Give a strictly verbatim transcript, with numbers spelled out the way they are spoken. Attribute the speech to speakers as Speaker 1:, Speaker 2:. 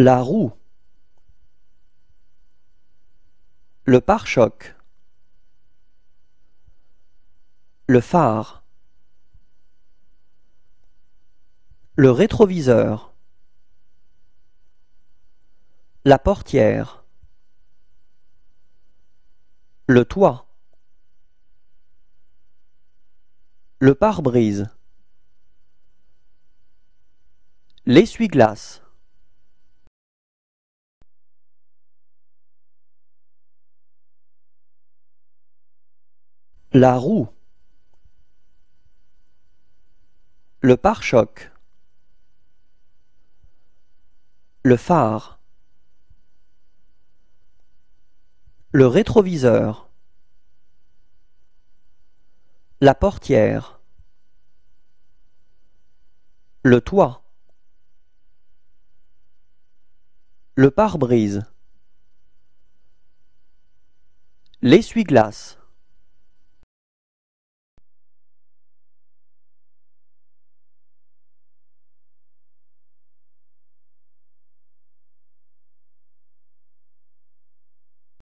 Speaker 1: La roue. Le pare-choc. Le phare. Le rétroviseur. La portière. Le toit. Le pare-brise. L'essuie-glace. La roue. Le pare-choc. Le phare. Le rétroviseur. La portière. Le toit. Le pare-brise. L'essuie-glace.